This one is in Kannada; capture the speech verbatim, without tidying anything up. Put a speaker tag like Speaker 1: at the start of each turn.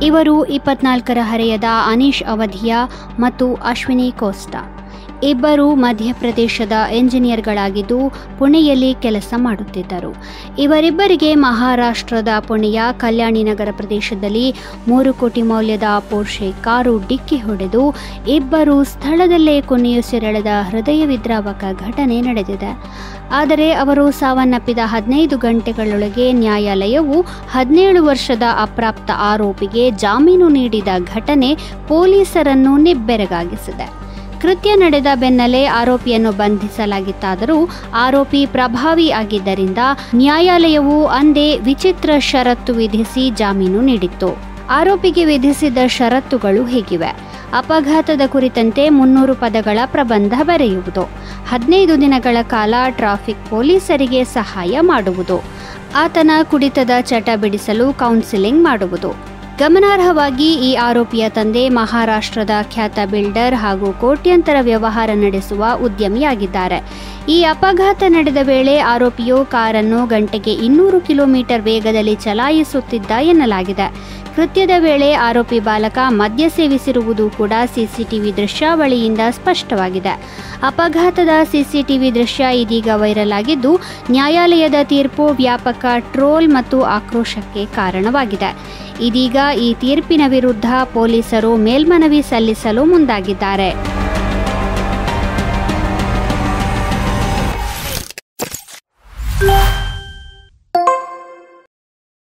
Speaker 1: ಇವರು ಇಪ್ಪತ್ನಾಲ್ಕರ ಹರೆಯದ ಅನೀಶ್ ಅವಧಿಯಾ ಮತ್ತು ಅಶ್ವಿನಿ ಕೋಸ್ಟಾ ಇಬ್ಬರು ಮಧ್ಯಪ್ರದೇಶದ ಎಂಜಿನಿಯರ್ಗಳಾಗಿದ್ದು ಪುಣೆಯಲ್ಲಿ ಕೆಲಸ ಮಾಡುತ್ತಿದ್ದರು. ಇವರಿಬ್ಬರಿಗೆ ಮಹಾರಾಷ್ಟ್ರದ ಪುಣೆಯ ಕಲ್ಯಾಣಿನಗರ ಪ್ರದೇಶದಲ್ಲಿ ಮೂರು ಕೋಟಿ ಮೌಲ್ಯದ ಪೋರ್ಷೆ ಕಾರು ಡಿಕ್ಕಿ ಹೊಡೆದು ಇಬ್ಬರು ಸ್ಥಳದಲ್ಲೇ ಕೊನೆಯುಸಿರೆಳೆದ ಹೃದಯ ವಿದ್ರಾವಕ ಘಟನೆ ನಡೆದಿದೆ. ಆದರೆ ಅವರು ಸಾವನ್ನಪ್ಪಿದ ಹದಿನೈದು ಗಂಟೆಗಳೊಳಗೆ ನ್ಯಾಯಾಲಯವು ಹದಿನೇಳು ವರ್ಷದ ಅಪ್ರಾಪ್ತ ಆರೋಪಿಗೆ ಜಾಮೀನು ನೀಡಿದ ಘಟನೆ ಪೊಲೀಸರನ್ನು ನಿಬ್ಬೆರಗಾಗಿಸಿದೆ. ಕೃತ್ಯ ನಡೆದ ಬೆನ್ನಲ್ಲೇ ಆರೋಪಿಯನ್ನು ಬಂಧಿಸಲಾಗಿತ್ತಾದರೂ ಆರೋಪಿ ಪ್ರಭಾವಿ ಆಗಿದ್ದರಿಂದ ನ್ಯಾಯಾಲಯವು ಅಂದೇ ವಿಚಿತ್ರ ಷರತ್ತು ವಿಧಿಸಿ ಜಾಮೀನು ನೀಡಿತ್ತು. ಆರೋಪಿಗೆ ವಿಧಿಸಿದ ಷರತ್ತುಗಳು ಹೀಗಿವೆ: ಅಪಘಾತದ ಕುರಿತಂತೆ ಮುನ್ನೂರು ಪದಗಳ ಪ್ರಬಂಧ ಬರೆಯುವುದು, ಹದಿನೈದು ದಿನಗಳ ಕಾಲ ಟ್ರಾಫಿಕ್ ಪೊಲೀಸರಿಗೆ ಸಹಾಯ ಮಾಡುವುದು, ಆತನ ಕುಡಿತದ ಚಟ ಬಿಡಿಸಲು ಕೌನ್ಸಿಲಿಂಗ್ ಮಾಡುವುದು. ಗಮನಾರ್ಹವಾಗಿ ಈ ಆರೋಪಿಯ ತಂದೆ ಮಹಾರಾಷ್ಟ್ರದ ಖ್ಯಾತ ಬಿಲ್ಡರ್ ಹಾಗೂ ಕೋಟ್ಯಂತರ ವ್ಯವಹಾರ ನಡೆಸುವ ಉದ್ಯಮಿಯಾಗಿದ್ದಾರೆ. ಈ ಅಪಘಾತ ನಡೆದ ವೇಳೆ ಆರೋಪಿಯು ಕಾರನ್ನು ಗಂಟೆಗೆ ಇನ್ನೂರು ಕಿಲೋಮೀಟರ್ ವೇಗದಲ್ಲಿ ಚಲಾಯಿಸುತ್ತಿದ್ದ ಎನ್ನಲಾಗಿದೆ. ಕೃತ್ಯದ ವೇಳೆ ಆರೋಪಿ ಬಾಲಕ ಮದ್ಯ ಸೇವಿಸಿರುವುದು ಕೂಡ ಸಿಸಿಟಿವಿ ದೃಶ್ಯಾವಳಿಯಿಂದ ಸ್ಪಷ್ಟವಾಗಿದೆ. ಅಪಘಾತದ ಸಿಸಿಟಿವಿ ದೃಶ್ಯ ಇದೀಗ ವೈರಲ್ ಆಗಿದ್ದು, ನ್ಯಾಯಾಲಯದ ತೀರ್ಪು ವ್ಯಾಪಕ ಟ್ರೋಲ್ ಮತ್ತು ಆಕ್ರೋಶಕ್ಕೆ ಕಾರಣವಾಗಿದೆ. ಇದೀಗ ಈ ತೀರ್ಪಿನ ವಿರುದ್ಧ ಪೊಲೀಸರು ಮೇಲ್ಮನವಿ ಸಲ್ಲಿಸಲು ಮುಂದಾಗಿದ್ದಾರೆ.